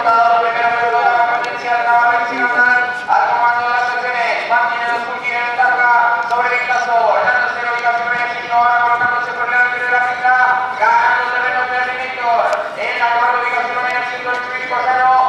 reportado primero de la competencia de Navarra Occidental al comando de las secciones. Mantiene los Fulgir en carga sobre el caso. Hernando Cero y Casi Reyes ahora colocándose por delante de la pista, ganando terreno de Víctor. En la cuarta ubicación en el centro del Cívico Sano.